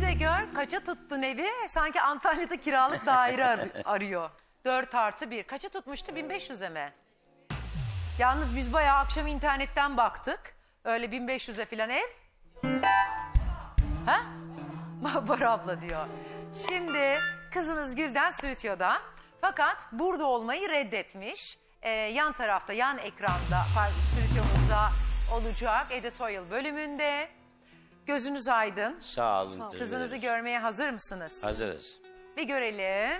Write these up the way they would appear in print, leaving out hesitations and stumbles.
de gör kaça tuttun evi? Sanki Antalya'da kiralık daire arıyor. 4+1. Kaça tutmuştu? 1500'e mi? Yalnız biz bayağı akşam internetten baktık. Öyle 1500'e falan ev. Ha? Barbara abla diyor. Şimdi kızınız Gülden stüdyoda. Fakat burada olmayı reddetmiş. Yan tarafta, yan ekranda, stüdyomuzda olacak editorial bölümünde. Gözünüz aydın. Sağ olun. Kızınızı görmeye hazır mısınız? Hazırız. Bir görelim.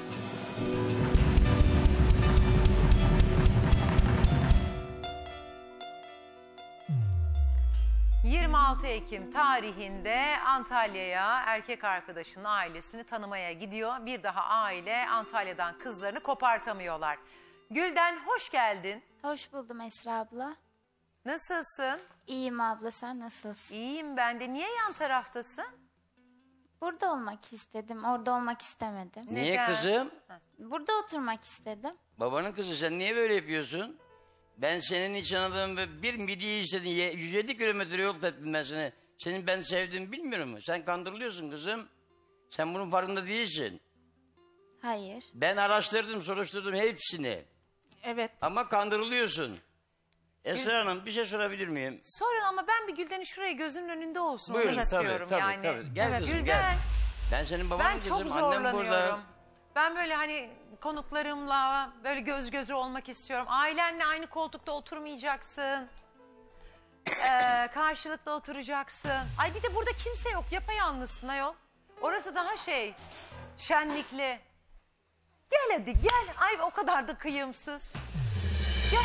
...26 Ekim tarihinde Antalya'ya erkek arkadaşının ailesini tanımaya gidiyor. Bir daha aile Antalya'dan kızlarını kopartamıyorlar. Gülden hoş geldin. Hoş buldum Esra abla. Nasılsın? İyiyim abla, sen nasılsın? İyiyim ben de. Niye yan taraftasın? Burada olmak istedim, orada olmak istemedim. Niye Neden? kızım? Burada oturmak istedim. Babanın kızı, sen niye böyle yapıyorsun? Ben senin için adamım ve bir midye istedin. 107 kilometre yol ettim ben seni. Senin ben sevdiğimi bilmiyor musun? Sen kandırılıyorsun kızım. Sen bunun farkında değilsin. Hayır. Ben araştırdım, soruşturdum hepsini. Evet. Ama kandırılıyorsun. Esra Hanım, bir şey sorabilir miyim? Sorun ama ben bir Gülden'i şuraya gözümün önünde olsun. Buyurun, Onu istiyorum tabii, yani. tabii. Gel Evet, kızım, Gülden, gel. Ben senin babanın ben çok kızım, annem burada. zorlanıyorum. Ben böyle hani konuklarımla böyle göz göze olmak istiyorum. Ailenle aynı koltukta oturmayacaksın. Karşılıklı oturacaksın. Ay bir de burada kimse yok. Yapayalnızsın ayol. Orası daha şenlikli. Gel hadi gel. Ay o kadar da kıyımsız. Gel.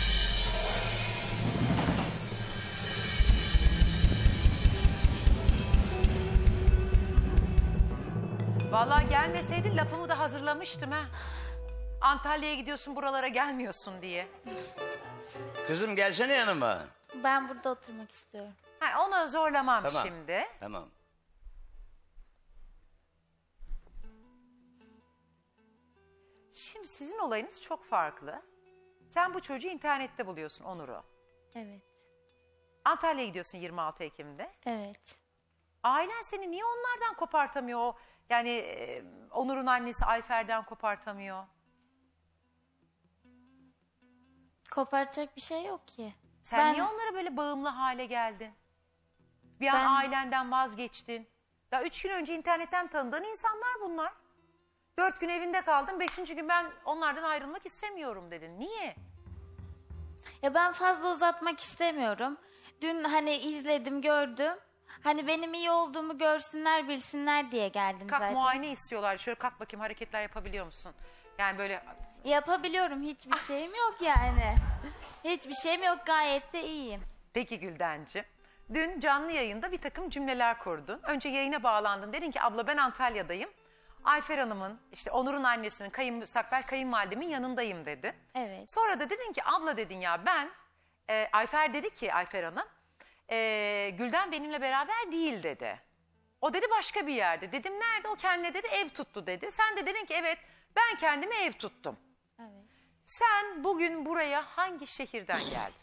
Vallahi gelmeseydin lafımı da hazırlamıştım ha. Antalya'ya gidiyorsun buralara gelmiyorsun diye. Kızım gelsene yanıma. Ben burada oturmak istiyorum. Ha, onu zorlamam Tamam. şimdi. Tamam. Şimdi sizin olayınız çok farklı. Sen bu çocuğu internette buluyorsun, Onur'u. Evet. Antalya'ya gidiyorsun 26 Ekim'de. Evet. Ailen seni niye onlardan kopartamıyor? Yani Onur'un annesi Ayfer'den kopartamıyor. Koparacak bir şey yok ki. Sen niye onlara böyle bağımlı hale geldin? Bir an ailenden vazgeçtin. Daha 3 gün önce internetten tanıdığın insanlar bunlar. 4 gün evinde kaldın, 5. gün ben onlardan ayrılmak istemiyorum dedin. Niye? Ya ben fazla uzatmak istemiyorum. Dün hani izledim, gördüm. Hani benim iyi olduğumu görsünler, bilsinler diye geldim Kalk, zaten. muayene istiyorlar. Şöyle kalk bakayım, hareketler yapabiliyor musun? Yani böyle... Yapabiliyorum, hiçbir şeyim yok yani. Hiçbir şeyim yok, gayet de iyiyim. Peki Güldenciğim. Dün canlı yayında bir takım cümleler kurdun. Önce yayına bağlandın. Dedin ki abla ben Antalya'dayım. Ayfer Hanım'ın, işte Onur'un annesinin, müstakbel kayınvalidemin yanındayım dedi. Evet. Sonra da dedin ki abla dedin ya ben, Ayfer dedi ki Ayfer Hanım, Gülden benimle beraber değil dedi. O dedi başka bir yerde. Dedim nerede? O kendine dedi ev tuttu dedi. Sen de dedin ki evet ben kendime ev tuttum. Evet. Sen bugün buraya hangi şehirden geldin?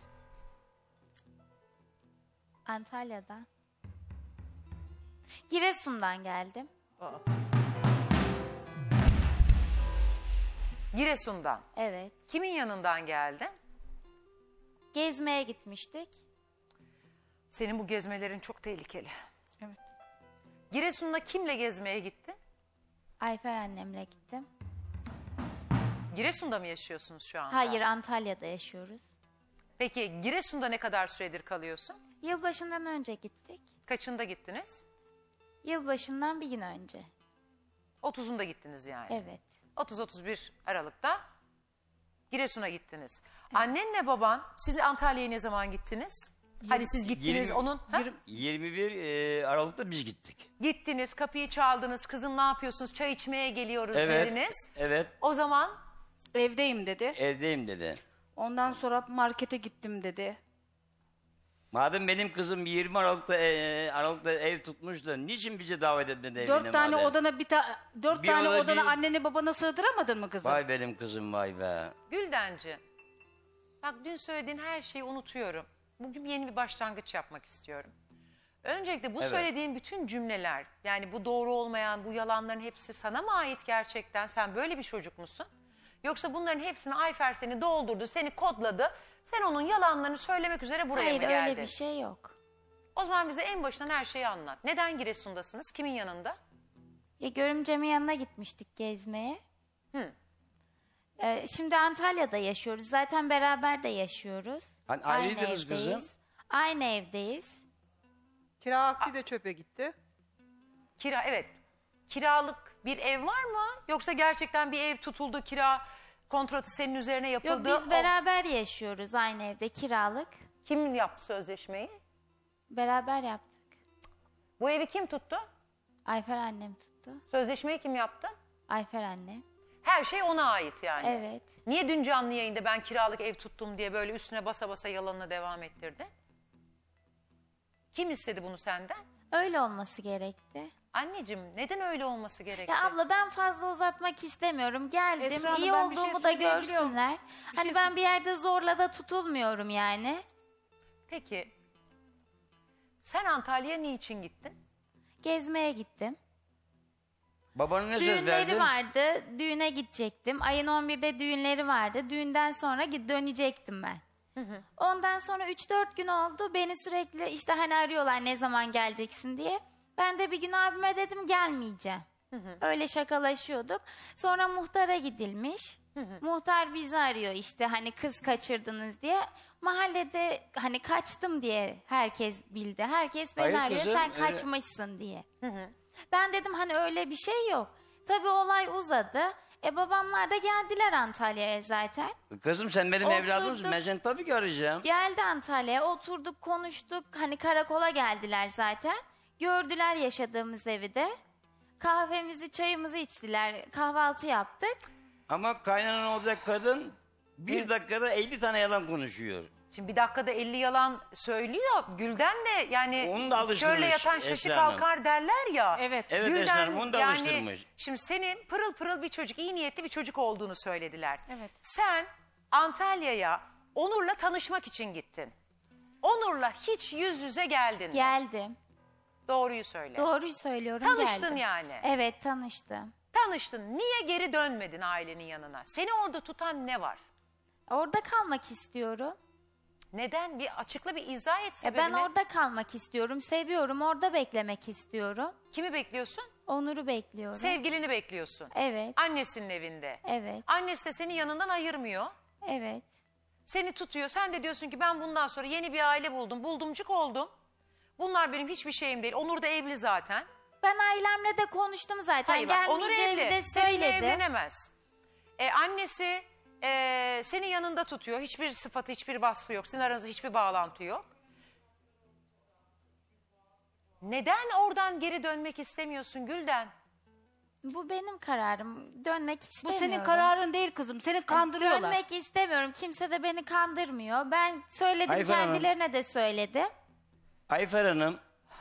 Antalya'dan. Giresun'dan geldim. Giresun'dan. Evet. Kimin yanından geldin? Gezmeye gitmiştik. Senin bu gezmelerin çok tehlikeli. Evet. Giresun'da kimle gezmeye gittin? Ayfer annemle gittim. Giresun'da mı yaşıyorsunuz şu anda? Hayır, Antalya'da yaşıyoruz. Peki Giresun'da ne kadar süredir kalıyorsun? Yılbaşından önce gittik. Kaçında gittiniz? Yılbaşından bir gün önce. 30'unda gittiniz yani. Evet. 30-31 Aralık'ta Giresun'a gittiniz. Annenle baban, siz Antalya'ya ne zaman gittiniz? Hani siz gittiniz 20 onun... Ha? 21 Aralık'ta biz gittik. Gittiniz, kapıyı çaldınız, kızım ne yapıyorsunuz, çay içmeye geliyoruz Evet. dediniz. Evet. O zaman Evdeyim dedi. Evdeyim dedi. Ondan sonra markete gittim dedi. Madem benim kızım 20 Aralık'ta ev tutmuş da niçin bizi davet etmedi evine 4 tane madem? odana dört Bir tane oda odana bir- anneni babana sığdıramadın mı kızım? Vay benim kızım vay be. Güldenci, bak dün söylediğin her şeyi unutuyorum. Bugün yeni bir başlangıç yapmak istiyorum. Öncelikle bu Evet. söylediğin bütün cümleler, yani bu doğru olmayan, bu yalanların hepsi sana mı ait gerçekten? Sen böyle bir çocuk musun? Yoksa bunların hepsini Ayfer seni doldurdu, seni kodladı. Sen onun yalanlarını söylemek üzere buraya Hayır mı geldin? öyle bir şey yok. O zaman bize en başından her şeyi anlat. Neden Giresun'dasınız? Kimin yanında? Ya görümcemin yanına gitmiştik gezmeye. Hı. Şimdi Antalya'da yaşıyoruz. Zaten beraber de yaşıyoruz. Hani Aynı ayrıydınız evdeyiz. kızım. Aynı evdeyiz. Kira akdi de çöpe gitti. Evet. Kiralık bir ev var mı? Yoksa gerçekten bir ev tutuldu, kira kontratı senin üzerine Yok yapıldı. biz beraber yaşıyoruz aynı evde kiralık. Kim yaptı sözleşmeyi? Beraber yaptık. Bu evi kim tuttu? Ayfer annem tuttu. Sözleşmeyi kim yaptı? Ayfer annem. Her şey ona ait yani. Evet. Niye dün canlı yayında ben kiralık ev tuttum diye böyle üstüne basa basa yalanına devam ettirdi? Kim istedi bunu senden? Öyle olması gerekti. Anneciğim neden öyle olması gerekti? Ya abla ben fazla uzatmak istemiyorum. Geldim Esra Hanım, iyi ben bir şey olduğumu da söyleyebiliyor muyum? görsünler. Hani ben bir yerde zorla da tutulmuyorum yani. Peki sen Antalya'ya niçin gittin? Gezmeye gittim. Babana ne söz Düğünleri verdin? vardı. Düğüne gidecektim. Ayın 11'de düğünleri vardı. Düğünden sonra dönecektim ben. Ondan sonra 3-4 gün oldu. Beni sürekli işte hani arıyorlar ne zaman geleceksin diye. Ben de bir gün abime dedim gelmeyeceğim. Öyle şakalaşıyorduk. Sonra muhtara gidilmiş. Muhtar bizi arıyor işte hani kız kaçırdınız diye. Mahallede hani kaçtım diye herkes bildi. Herkes beni Hayır arıyor kızım, sen öyle- kaçmışsın diye. Ben dedim hani öyle bir şey yok. Tabii olay uzadı. Babamlar da geldiler Antalya'ya zaten. Kızım sen benim Oturduk. evladımsın. Ben seni tabii ki arayacağım. Geldi Antalya'ya oturduk konuştuk. Hani karakola geldiler zaten. Gördüler yaşadığımız evi de. Kahvemizi çayımızı içtiler. Kahvaltı yaptık. Ama kaynanan olacak kadın bir dakikada 50 tane yalan konuşuyor. Şimdi bir dakikada 50 yalan söylüyor. Gülden de yani Onu da alıştırmış körle yatan şaşı Esra Hanım. kalkar derler ya. Evet. Evet Esra Hanım, onu da alıştırmış. Şimdi senin pırıl pırıl bir çocuk, iyi niyetli bir çocuk olduğunu söylediler. Evet. Sen Antalya'ya Onur'la tanışmak için gittin. Onur'la hiç yüz yüze geldin mi? Geldim. Doğruyu söyle. Doğruyu söylüyorum Tanıştın geldim. yani. Evet tanıştım. Tanıştın. Niye geri dönmedin ailenin yanına? Seni orada tutan ne var? Orada kalmak istiyorum. Neden? Bir açıkla, bir izah et Ben sebebini. orada kalmak istiyorum. Seviyorum. Orada beklemek istiyorum. Kimi bekliyorsun? Onur'u bekliyorum. Sevgilini bekliyorsun. Evet. Annesinin evinde. Evet. Annesi de seni yanından ayırmıyor. Evet. Seni tutuyor. Sen de diyorsun ki ben bundan sonra yeni bir aile buldum. Buldumcuk oldum. Bunlar benim hiçbir şeyim değil. Onur da evli zaten. Ben ailemle de konuştum zaten. Hayır bak, Onur Gelmeyeceğimi evli. de Seninle söyledim. evlenemez. Annesi seni yanında tutuyor. Hiçbir sıfatı, hiçbir vasfı yok. Sizin aranızda hiçbir bağlantı yok. Neden oradan geri dönmek istemiyorsun Gülden? Bu benim kararım. Dönmek Bu istemiyorum. senin kararın değil kızım. Seni kandırıyorlar. Dönmek istemiyorum. Kimse de beni kandırmıyor. Ben söyledim Ayfer Hanım. kendilerine de söyledim. Ayfer Hanım,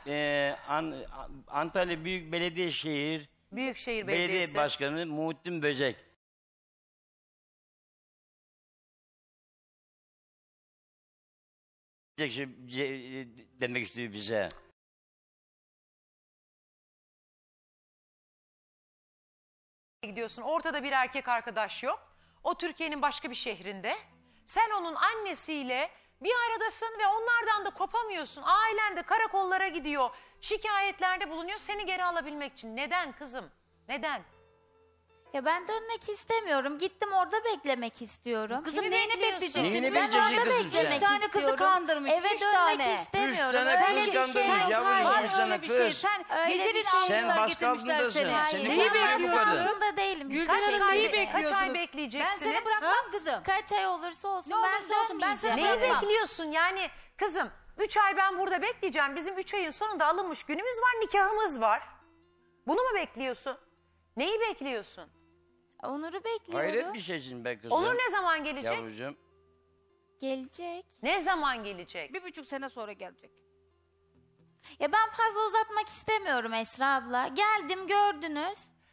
Antalya Büyük Belediyešehir Büyükşehir Belediye Belediyesi. Başkanı Muhittin Böcek. Demek istiyor bize. Gidiyorsun. Ortada bir erkek arkadaş yok. O Türkiye'nin başka bir şehrinde. Sen onun annesiyle bir aradasın ve onlardan da kopamıyorsun. Ailen de karakollara gidiyor. Şikayetlerde bulunuyor seni geri alabilmek için. Neden kızım? Neden? Ya ben dönmek istemiyorum. Gittim orada beklemek istiyorum. Kızım Kimi neyini bekliyorsun? bekleyeceksin? Neyini Ben bekleyeceksin orada kızım sen? beklemek Üç tane kızı istiyorum. kandırmış, Eve üç dönmek tane. istemiyorum. Üç tane Öyle kız bir şey kandırmış yok. yavrum, Hayır. üç Var tane öyle bir şey. kız. Sen Öyle gecenin bir şey. Sen ağızlar baskı getirmişler altındasın. seni. Hayır. Seni Ben niye bekliyor baskı kadın? altında değilim. Kaç ay, bekliyorsunuz? kaç ay bekleyeceksiniz? Ben seni bırakmam kızım. Kaç ay olursa olsun Ne ben olursa olsun ben seni dönmeyeceğim. Neyi bırakmam. bekliyorsun? Yani kızım 3 ay ben burada bekleyeceğim. Bizim 3 ayın sonunda alınmış günümüz var, nikahımız var. Bunu mu bekliyorsun? Neyi bekliyorsun? Onur'u bekliyorum. Hayret bir şeysin be kızım. Onur ne zaman gelecek? Yavrucuğum. Gelecek. Ne zaman gelecek? 1,5 sene sonra gelecek. Ya ben fazla uzatmak istemiyorum Esra abla. Geldim gördünüz.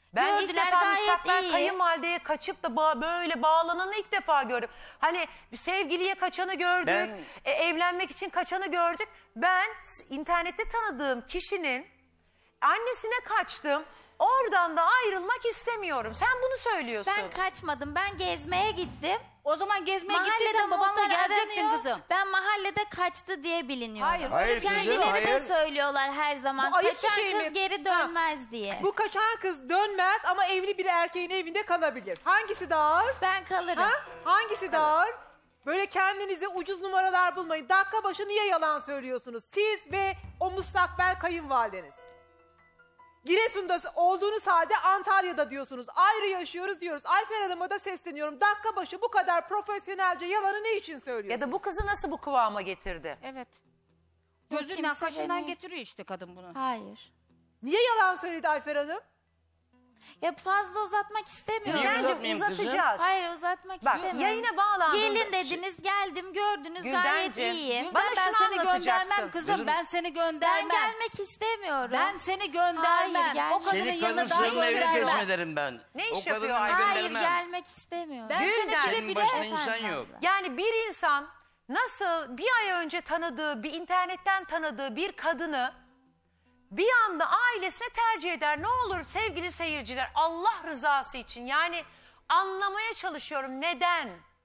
Ben ilk Gördüler, defa gayet müstakbel iyi. kayınvalideye kaçıp da böyle bağlananı ilk defa gördüm. Hani bir sevgiliye kaçanı gördük, evlenmek için kaçanı gördük. Ben internette tanıdığım kişinin annesine kaçtım. Oradan da ayrılmak istemiyorum. Sen bunu söylüyorsun. Ben kaçmadım. Ben gezmeye gittim. O zaman gezmeye Mahallede gittiysen babanla muhtar gelecektin aranıyor. kızım. Ben mahallede kaçtı diye biliniyorum. Hayır, Hayır kızım, Kendileri hayır. de söylüyorlar her zaman. Bu ayıp bir Kaçan şey kız mi? geri dönmez diye. Bu kaçan kız dönmez ama evli bir erkeğin evinde kalabilir. Hangisi daha ağır? Ben kalırım. Ha? Hangisi daha ağır? Böyle kendinize ucuz numaralar bulmayın. Dakika başı niye yalan söylüyorsunuz? Siz ve o müstakbel kayınvalideniz. Giresun'da olduğunuz halde Antalya'da diyorsunuz. Ayrı yaşıyoruz diyoruz. Ayfer Hanım'a da sesleniyorum. Dakika başı bu kadar profesyonelce yalanı ne için söylüyorsunuz? Ya da bu kızı nasıl bu kıvama getirdi? Evet. Yok, Gözünden kimse kaşından beni- getiriyor işte kadın bunu. Hayır. Niye yalan söyledi Ayfer Hanım? Ya fazla uzatmak istemiyorum. Niye Bence uzatmayayım kızım? uzatacağız. Hayır uzatmak Bak istemiyorum. yayına bağlandığında... Gelin dediniz, geldim, gördünüz, gayet Güldenciğim, iyiyim. Bana Ben şunu seni anlatacaksın. göndermem kızım. Kızım- Ben seni Ben göndermem. gelmek istemiyorum. Ben seni göndermem. Hayır, gelme. O kadının Seni yanına kadın daha sığınma evine göndermem. götürmelerim ben. Ne iş O yapıyor kadını Ayfer? Hayır, göndermem. gelmek istemiyorum. Ben seni Gülden. bile Senin bile... başına insan Efendim yok. abla. Yani bir insan nasıl bir ay önce tanıdığı, bir internetten tanıdığı bir kadını bir anda ailesine tercih eder. Ne olur sevgili seyirciler, Allah rızası için yani anlamaya çalışıyorum neden?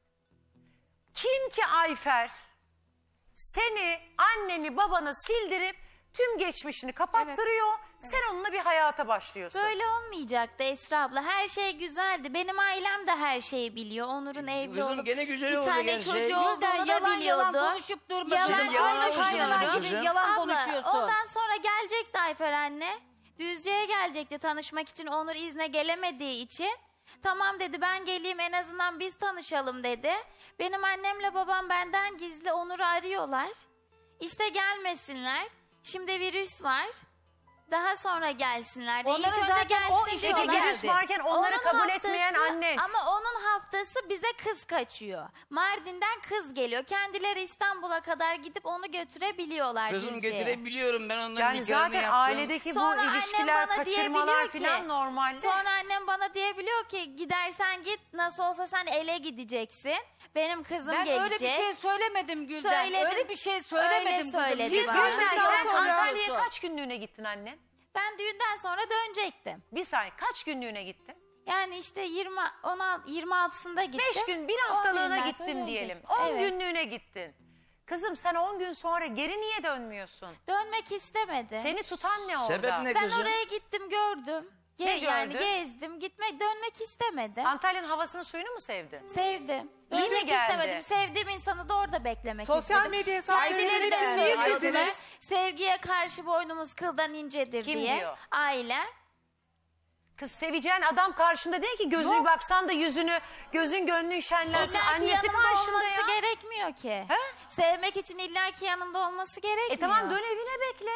Kim ki Ayfer seni, anneni, babanı sildirip tüm geçmişini kapattırıyor. Sen onunla bir hayata başlıyorsun. Böyle olmayacaktı Esra abla. Her şey güzeldi. Benim ailem de her şeyi biliyor. Onur'un evli Kızım olup gene güzel bir oldu tane gerçi. çocuğu Gülden olduğunu da yalan yalan biliyordu. konuşup durma. Yalan Senin yalan kaynanan konuşuyorsun gibi kızım. yalan Abla, konuşuyorsun. ondan sonra gelecekti Ayfer anne. Düzce'ye gelecekti tanışmak için. Onur izne gelemediği için. Tamam dedi, ben geleyim en azından biz tanışalım dedi. Benim annemle babam benden gizli Onur'u arıyorlar. İşte gelmesinler. Şimdi virüs var. Daha sonra gelsinler. Onların İlk önce zaten o gelsin işe Bir de diyorlar. virüs varken onları Onun kabul haftası- etmeyen annen. Ama onun haftası bize kız kaçıyor. Mardin'den kız geliyor. Kendileri İstanbul'a kadar gidip onu götürebiliyorlar Kızım Düzce'ye. götürebiliyorum ben onların Yani nikahını zaten yaptım. ailedeki Sonra bu annem ilişkiler, bana kaçırmalar diyebiliyor ki- falan normalde. Sonra annem bana diyebiliyor ki gidersen git, nasıl olsa sen ele gideceksin. Benim kızım Ben gelecek. öyle bir şey söylemedim Gülden. Söyledim. Öyle bir şey söylemedim kızım. söyledi Siz bana. Gülden, gördükten sen sonra- Antalya'ya kaç günlüğüne gittin anne? Ben düğünden sonra dönecektim. Bir saniye, kaç günlüğüne gittin? Yani işte 26'sında gittim. 5 gün, bir 10 haftalığına günden gittim sonra diyelim. dönecektim. 10 Evet. günlüğüne gittin. Kızım sen 10 gün sonra geri niye dönmüyorsun? Dönmek istemedi. Seni tutan ne orada? Sebep ne Ben kızım? oraya gittim, gördüm. Ne Yani gördün? gezdim, dönmek istemedim. Antalya'nın havasını suyunu mu sevdin? Sevdim. İyi mi Dönmek geldi? istemedim. Sevdiğim insanı da orada beklemek Sosyal istedim. medya hesaplarını Kendileri de hepsini niye söylüyordular. sildiniz? Sevgiye karşı boynumuz kıldan incedir Kim diye. diyor? Aile. Kız seveceğin adam karşında değil ki gözünü baksan da yüzünü, gözün gönlün şenlensin. İlla ki Annesi yanımda karşında olması ya. gerekmiyor ki. He? Sevmek için illaki yanımda olması gerekmiyor. Tamam dön evine bekle.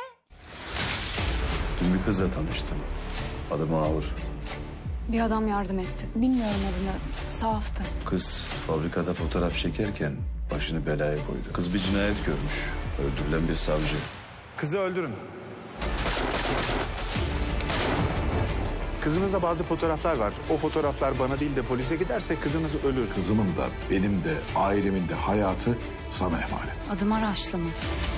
Dün bir kızla tanıştım. Adı Mahur. Bir adam yardım etti. Bilmiyorum adını. Saftı. Kız fabrikada fotoğraf çekerken başını belaya koydu. Kız bir cinayet görmüş. Öldürülen bir savcı. Kızı öldürün. Kızınızda bazı fotoğraflar var. O fotoğraflar bana değil de polise giderse kızınız ölür. Kızımın da benim de ailemin de hayatı sana emanet. Adım Araçlı mı?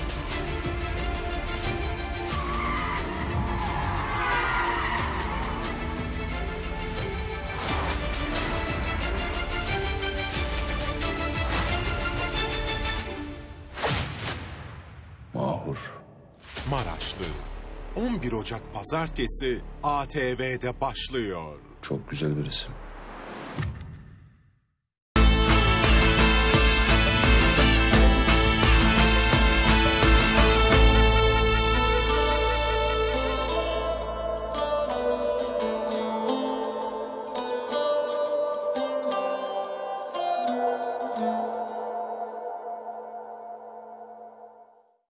Mahur. Maraşlı 11 Ocak Pazartesi ATV'de başlıyor. Çok güzel bir isim.